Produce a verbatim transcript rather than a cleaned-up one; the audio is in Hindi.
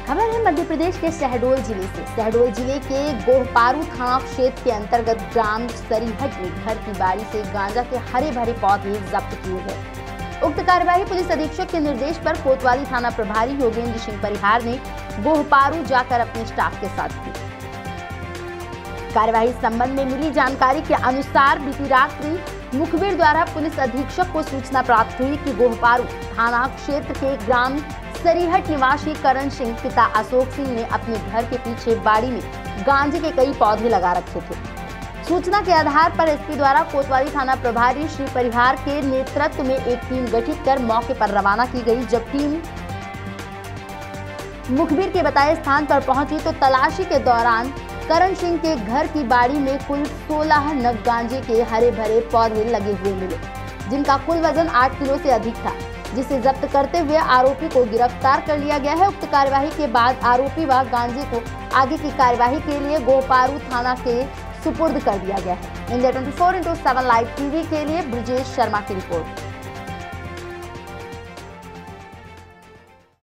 खबर है मध्य प्रदेश के शहडोल जिले से। शहडोल जिले के गोहपारू थाना क्षेत्र के अंतर्गत ग्राम सरीहट में घर की बाड़ी से गांजा के हरे भरे पौधे जब्त किए गए। उक्त कार्यवाही पुलिस अधीक्षक के निर्देश पर कोतवाली थाना प्रभारी योगेंद्र सिंह परिहार ने गोहपारू जाकर अपने स्टाफ के साथ की। कार्यवाही संबंध में मिली जानकारी के अनुसार बीती रात्रि मुखबिर द्वारा पुलिस अधीक्षक को सूचना प्राप्त हुई कि गोहपारू थाना क्षेत्र के ग्राम सरीहट निवासी करण सिंह पिता अशोक सिंह ने अपने घर के पीछे बाड़ी में गांजे के कई पौधे लगा रखे थे। सूचना के आधार पर एसपी द्वारा कोतवाली थाना प्रभारी श्री परिहार के नेतृत्व में एक टीम गठित कर मौके पर रवाना की गई। जब टीम मुखबिर के बताए स्थान पर पहुंची तो तलाशी के दौरान करण सिंह के घर की बाड़ी में कुल सोलह नग गांजे के हरे भरे पौधे लगे हुए मिले, जिनका कुल वजन आठ किलो से अधिक था, जिसे जब्त करते हुए आरोपी को गिरफ्तार कर लिया गया है। उक्त कार्यवाही के बाद आरोपी व गांजे को आगे की कार्यवाही के लिए गोहपारू थाना के सुपुर्द कर दिया गया है। India twenty four into seven live TV के लिए ब्रिजेश शर्मा की रिपोर्ट।